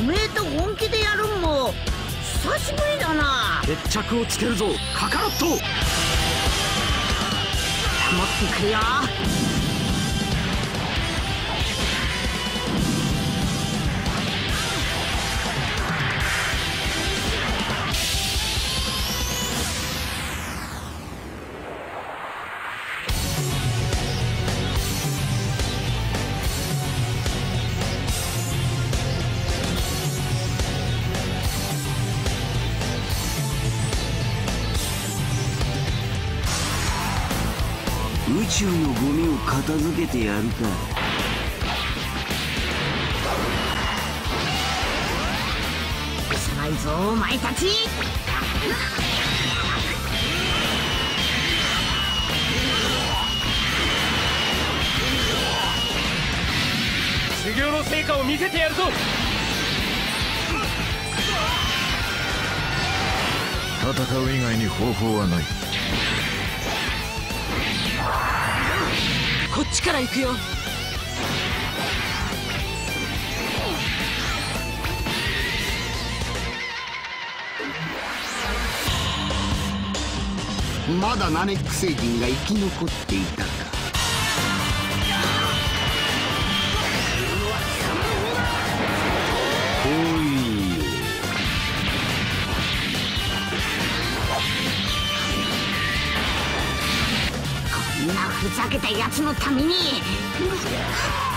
めえと本気でやるんも久しぶりだな。 決着をつけるぞカカロット。持ってくるよ。 宇宙のゴミを片付けてやるか。 すまいぞお前たち。 修行の成果を見せてやるぞ。 戦う以外に方法はない。 こっちから行くよ。 まだナネック星人が生き残っていたか。おいよ。 こんなふざけたやつのために。